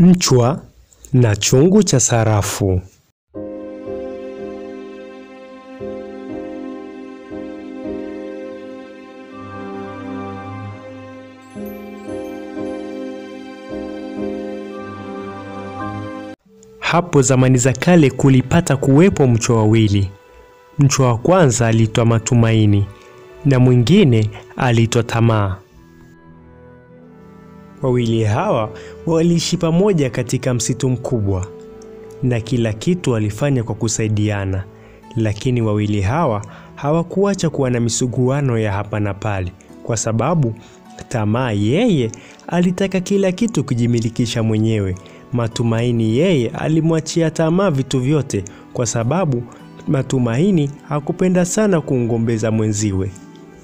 Mchwa na chungu cha sarafu. Hapo zamani za kale kulipata kuwepo mchwa wawili. Mchwa wa kwanza aliitwa Matumaini na mwingine aliitwa Tamaa. Wawili hawa waliishi pamoja katika msitu mkubwa na kila kitu walifanya kwa kusaidiana, lakini wawili hawa hawakuacha kuwa na misuguano ya hapa na pale, kwa sababu Tamaa yeye alitaka kila kitu kujimilikisha mwenyewe. Matumaini yeye alimwachia Tamaa vitu vyote, kwa sababu Matumaini hakupenda sana kumgombeza mwenziwe.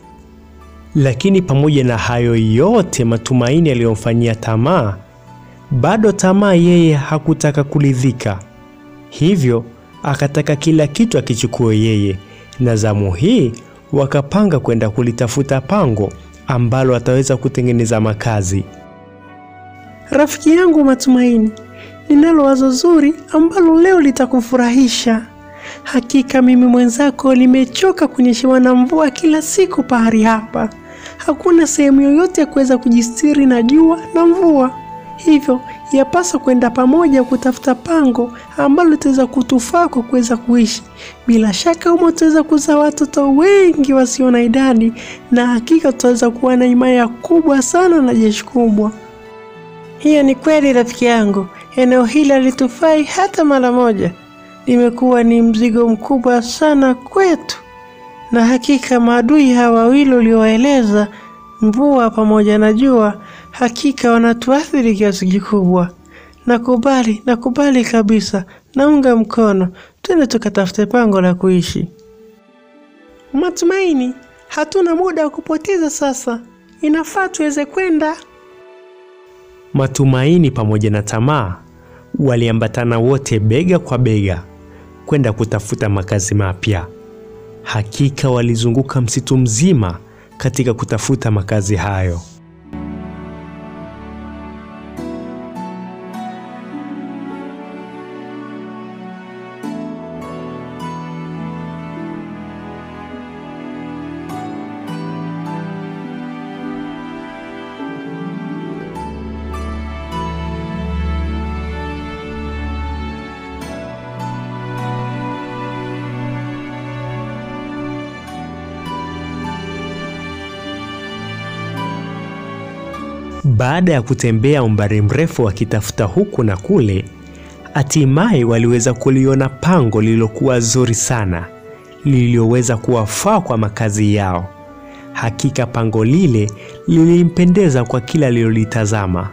Lakini pamoja na hayo yote Matumaini aliyomfanyia Tamaa, bado Tamaa yeye hakutaka kuridhika. Hivyo akataka kila kitu akichukue yeye, na zamu hii wakapanga kwenda kulitafuta pango ambalo ataweza kutengeneza makazi. Rafiki yangu Matumaini, ninalo wazo zuri ambalo leo litakufurahisha. Hakika mimi mwenzako nimechoka kunyeshewa na mvua kila siku pahali hapa. Hakuna sehemu yoyote ya kuweza kujistiri na jua na mvua. Hivyo yapaswa kwenda pamoja kutafuta pango ambalo litaweza kutufaa kwa kuweza kuishi. Bila shaka humo tutaweza kuzaa watoto wengi wasio na idadi, na hakika tutaweza kuwa na himaya kubwa sana na jeshi kubwa. Hiyo ni kweli rafiki yangu. Eneo hili halitufai hata mara moja. Limekuwa ni mzigo mkubwa sana kwetu. Na hakika maadui hawa wawili uliowaeleza, mvua pamoja na jua, hakika wanatuathiri kiasi kikubwa. Nakubali kabisa. Naunga mkono. Twende tukatafute pango la kuishi. Matumaini, hatuna muda wa kupoteza sasa. Inafaa tuweze kwenda. Matumaini pamoja na Tamaa waliambatana wote bega kwa bega kwenda kutafuta makazi mapya. Hakika walizunguka msitu mzima katika kutafuta makazi hayo. Baada ya kutembea umbali mrefu wakitafuta huku na kule, hatimaye waliweza kuliona pango lililokuwa zuri sana, lililoweza kuwafaa kwa makazi yao. Hakika pango lile lilimpendeza kwa kila alilolitazama.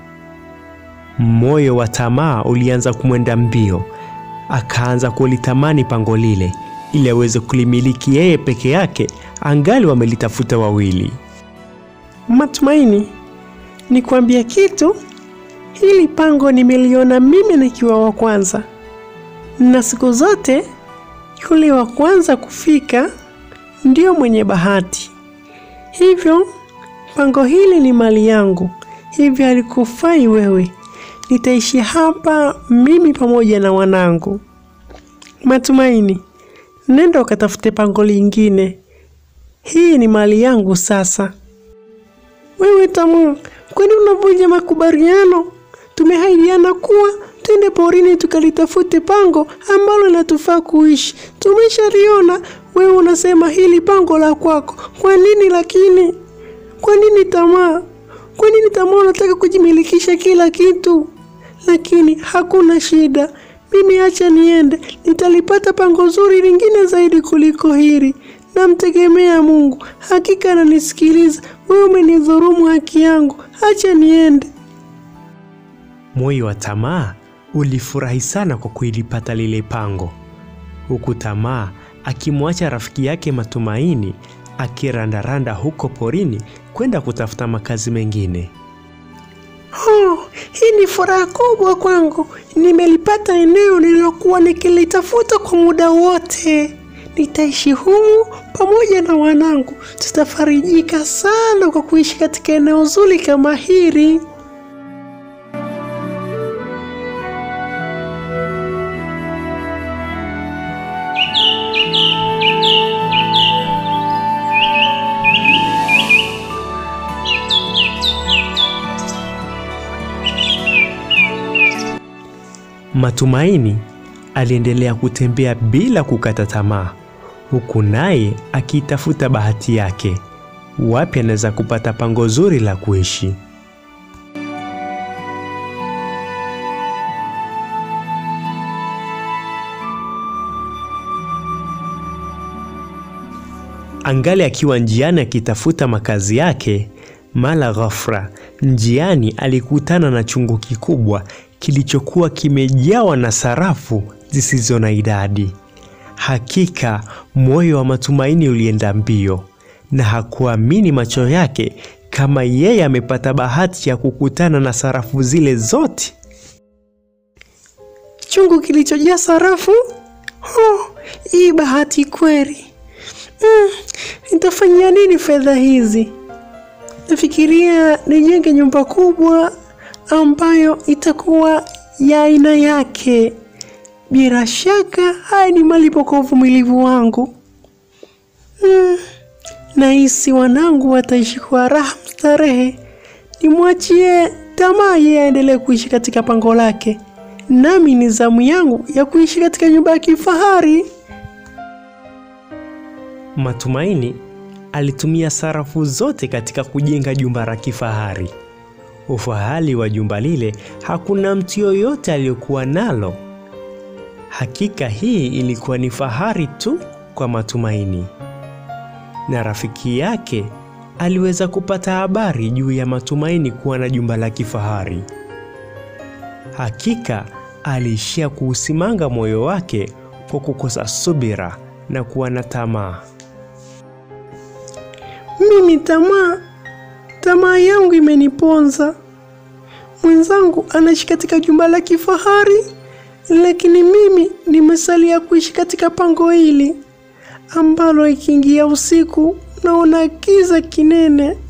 Moyo wa Tamaa ulianza kumwenda mbio, akaanza kulitamani pango lile ili aweze kulimiliki yeye peke yake, angali wamelitafuta wawili. Matumaini, nikwambia kitu, hili pango nimeliona mimi nikiwa wa kwanza. Na siku zote yule wa kwanza kufika ndio mwenye bahati. Hivyo pango hili ni mali yangu. Hivyo halikufai wewe. Nitaishi hapa mimi pamoja na wanangu. Matumaini, nenda ukatafute pango lingine. Hii ni mali yangu sasa. Wewe Tamaa, kwani unavunja makubaliano? Tumehaidiana kuwa twende porini tukalitafute pango ambalo linatufaa kuishi. Tumeshaliona. Wewe unasema hili pango la kwako. Kwa nini lakini? Kwa nini Tamaa? Kwa nini Tamaa unataka kujimilikisha kila kitu? Lakini hakuna shida. Mimi acha niende. Nitalipata pango zuri lingine zaidi kuliko hili. Namtegemea Mungu. Hakika ananisikiliza. Wewe umenidhulumu haki yangu. Acha niende. Moyo wa Tamaa ulifurahi sana kwa kulipata lile pango, huku Tamaa akimwacha rafiki yake Matumaini akirandaranda huko porini kwenda kutafuta makazi mengine. Hii ni furaha kubwa kwangu. Nimelipata eneo nililokuwa nikilitafuta kwa muda wote. Nitaishi humu pamoja na wanangu. Tutafarijika sana kwa kuishi katika eneo zuri kama hili. Matumaini aliendelea kutembea bila kukata tamaa, huku naye akitafuta bahati yake, wapi anaweza kupata pango zuri la kuishi. Angali akiwa njiani akitafuta makazi yake, mara ghafla njiani alikutana na chungu kikubwa kilichokuwa kimejawa na sarafu zisizo na idadi. Hakika moyo wa Matumaini ulienda mbio, na hakuamini macho yake kama yeye amepata bahati ya kukutana na sarafu zile zote. Chungu kilichojaa sarafu? Hii bahati kweli. Nitafanyia nini fedha hizi? Nafikiria nijenge nyumba kubwa ambayo itakuwa ya aina yake. Bila shaka haya ni malipo kwa uvumilivu wangu. Nahisi wanangu wataishi kwa raha mstarehe. Nimwachie Tamaa yeye aendelee kuishi katika pango lake, nami ni zamu yangu ya kuishi katika nyumba ya kifahari. Matumaini alitumia sarafu zote katika kujenga jumba la kifahari. Ufahari wa jumba lile hakuna mtu yoyote aliyokuwa nalo. Hakika hii ilikuwa ni fahari tu kwa Matumaini. Na rafiki yake aliweza kupata habari juu ya Matumaini kuwa na jumba la kifahari. Hakika aliishia kuusimanga moyo wake kwa kukosa subira na kuwa na tamaa. Mimi tamaa yangu imeniponza. Mwenzangu anaishi katika jumba la kifahari, lakini mimi nimesalia kuishi katika pango hili ambalo ikiingia usiku naona giza kinene.